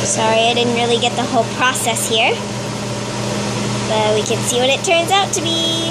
Sorry, I didn't really get the whole process here. But we can see what it turns out to be.